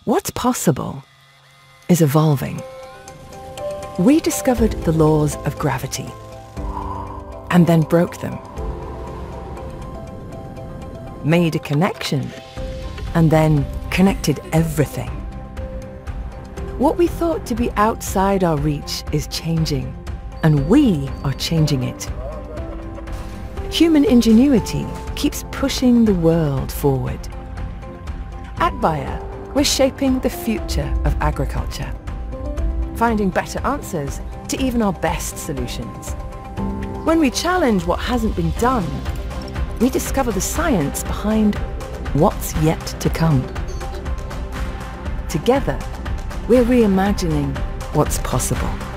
What's possible is evolving. We discovered the laws of gravity and then broke them. Made a connection and then connected everything. What we thought to be outside our reach is changing, and we are changing it. Human ingenuity keeps pushing the world forward. At Bayer, we're shaping the future of agriculture, finding better answers to even our best solutions. When we challenge what hasn't been done, we discover the science behind what's yet to come. Together, we're reimagining what's possible.